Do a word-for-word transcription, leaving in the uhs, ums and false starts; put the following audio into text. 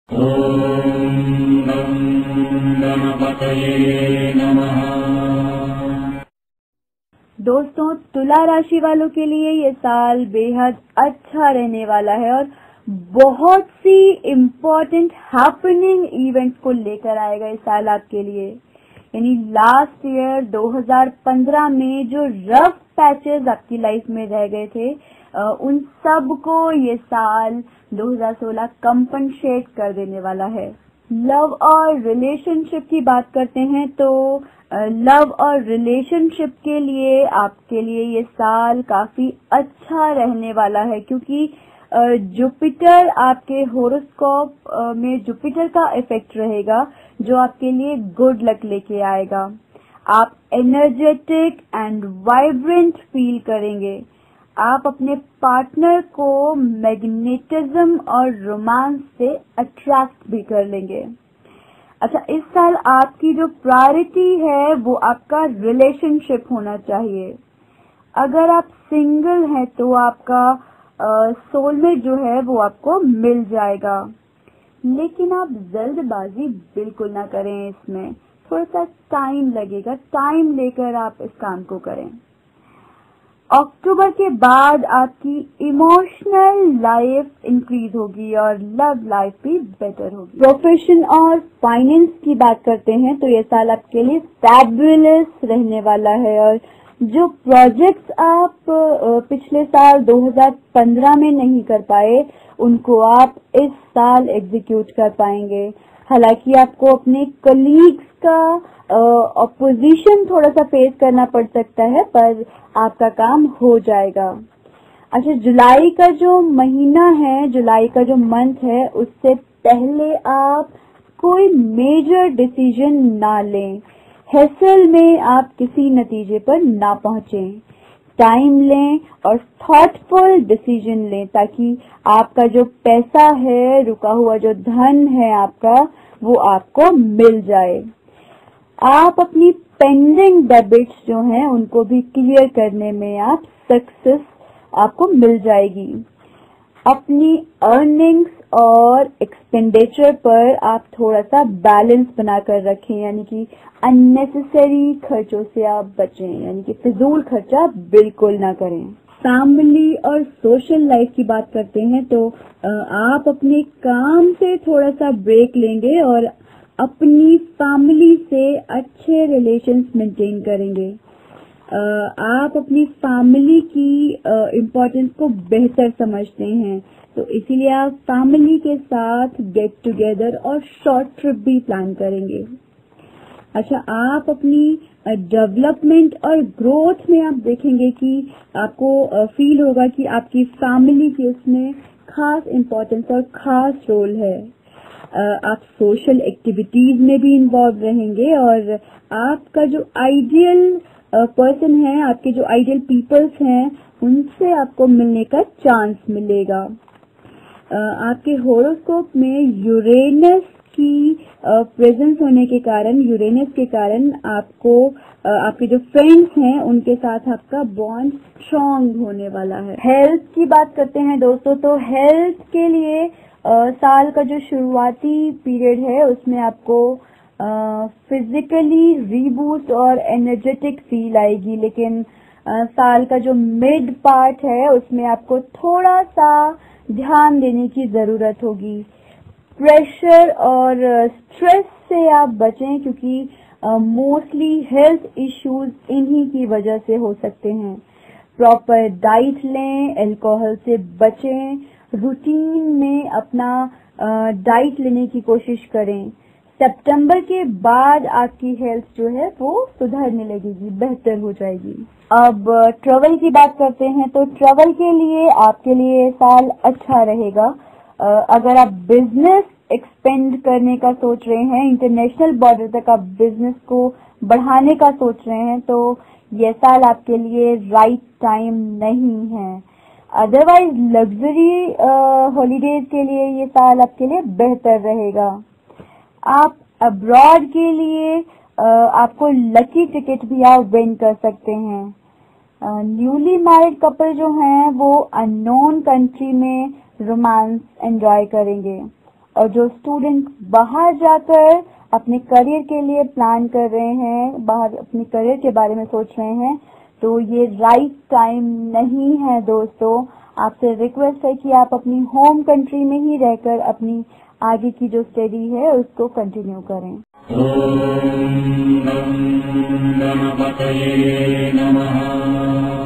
ओम गं गणपतये नमः। दोस्तों, तुला राशि वालों के लिए ये साल बेहद अच्छा रहने वाला है और बहुत सी इम्पोर्टेंट हैपनिंग इवेंट्स को लेकर आएगा इस साल आपके लिए। यानी लास्ट ईयर दो हज़ार पंद्रह में जो रफ पैचेस आपकी लाइफ में रह गए थे, उन सब को ये साल दो हज़ार सोलह कंपनसेट कर देने वाला है। लव और रिलेशनशिप की बात करते हैं तो लव और रिलेशनशिप के लिए आपके लिए ये साल काफी अच्छा रहने वाला है, क्योंकि जुपिटर आपके होरोस्कोप में जुपिटर का इफेक्ट रहेगा जो आपके लिए गुड लक लेके आएगा। आप एनर्जेटिक एंड वाइब्रेंट फील करेंगे। आप अपने पार्टनर को मैग्नेटिज्म और रोमांस से अट्रैक्ट भी कर लेंगे। अच्छा, इस साल आपकी जो प्रायोरिटी है वो आपका रिलेशनशिप होना चाहिए। अगर आप सिंगल हैं तो आपका सोलमेट जो है वो आपको मिल जाएगा, लेकिन आप जल्दबाजी बिल्कुल ना करें। इसमें थोड़ा सा टाइम लगेगा, टाइम लेकर आप इस काम को करें। अक्टूबर के बाद आपकी इमोशनल लाइफ इंक्रीज होगी और लव लाइफ भी बेटर होगी। प्रोफेशन और फाइनेंस की बात करते हैं तो ये साल आपके लिए फैबुलस रहने वाला है, और जो प्रोजेक्ट्स आप पिछले साल दो हज़ार पंद्रह में नहीं कर पाए उनको आप इस साल एग्जीक्यूट कर पाएंगे। हालांकि आपको अपने कलीग्स का ऑपोजिशन थोड़ा सा फेस करना पड़ सकता है, पर आपका काम हो जाएगा। अच्छा, जुलाई का जो महीना है, जुलाई का जो मंथ है, उससे पहले आप कोई मेजर डिसीजन ना लें। हेसल में आप किसी नतीजे पर ना पहुंचें। टाइम लें और थॉटफुल डिसीजन लें ताकि आपका जो पैसा है, रुका हुआ जो धन है आपका, वो आपको मिल जाए। आप अपनी पेंडिंग डेबिट्स जो हैं उनको भी क्लियर करने में आप सक्सेस आपको मिल जाएगी। अपनी अर्निंग्स और एक्सपेंडिचर पर आप थोड़ा सा बैलेंस बनाकर रखें, यानी कि अननेसेसरी खर्चों से आप बचें, यानी कि फिजूल खर्चा बिल्कुल ना करें। फैमिली और सोशल लाइफ की बात करते हैं तो आप अपने काम से थोड़ा सा ब्रेक लेंगे और अपनी फैमिली से अच्छे रिलेशंस मेंटेन करेंगे। आप अपनी फैमिली की इम्पोर्टेंस को बेहतर समझते हैं, तो इसीलिए आप फैमिली के साथ गेट टुगेदर और शॉर्ट ट्रिप भी प्लान करेंगे। अच्छा, आप अपनी डेवलपमेंट और ग्रोथ में आप देखेंगे कि आपको फील होगा कि आपकी फैमिली की उसमें खास इम्पोर्टेंस और खास रोल है। आप सोशल एक्टिविटीज में भी इन्वॉल्व रहेंगे और आपका जो आइडियल पर्सन है, आपके जो आइडियल पीपल्स हैं, उनसे आपको मिलने का चांस मिलेगा। आपके होरोस्कोप में यूरेनस की प्रेजेंस होने के कारण, यूरेनस के कारण आपको आपके जो फ्रेंड्स हैं उनके साथ आपका बॉन्ड स्ट्रॉन्ग होने वाला है। हेल्थ की बात करते हैं दोस्तों, तो हेल्थ के लिए आ, साल का जो शुरुआती पीरियड है उसमें आपको फिजिकली रीबूस्ट और एनर्जेटिक फील आएगी, लेकिन आ, साल का जो मिड पार्ट है उसमें आपको थोड़ा सा ध्यान देने की जरूरत होगी। प्रेशर और स्ट्रेस से आप बचें, क्योंकि मोस्टली हेल्थ इश्यूज इन्हीं की वजह से हो सकते हैं। प्रॉपर डाइट लें, अल्कोहल से बचें, रूटीन में अपना डाइट लेने की कोशिश करें। सितंबर के बाद आपकी हेल्थ जो है वो सुधरने लगेगी, बेहतर हो जाएगी। अब ट्रैवल की बात करते हैं तो ट्रैवल के लिए आपके लिए साल अच्छा रहेगा। अगर आप बिजनेस एक्सपेंड करने का सोच रहे हैं, इंटरनेशनल बॉर्डर तक आप बिजनेस को बढ़ाने का सोच रहे हैं, तो ये साल आपके लिए राइट टाइम नहीं है। अदरवाइज लग्जरी हॉलीडेज के लिए ये साल आपके लिए बेहतर रहेगा। आप अब्रॉड के लिए आ, आपको लकी टिकट भी आप विन कर सकते हैं। न्यूली मैरिड कपल जो हैं वो अननोन कंट्री में रोमांस एंजॉय करेंगे। और जो स्टूडेंट बाहर जाकर अपने करियर के लिए प्लान कर रहे हैं, बाहर अपने करियर के बारे में सोच रहे हैं, तो ये राइट टाइम नहीं है दोस्तों। आपसे रिक्वेस्ट है कि आप अपनी होम कंट्री में ही रहकर अपनी आगे की जो स्टडी है उसको कंटिन्यू करें। ओम गणपतये नमः।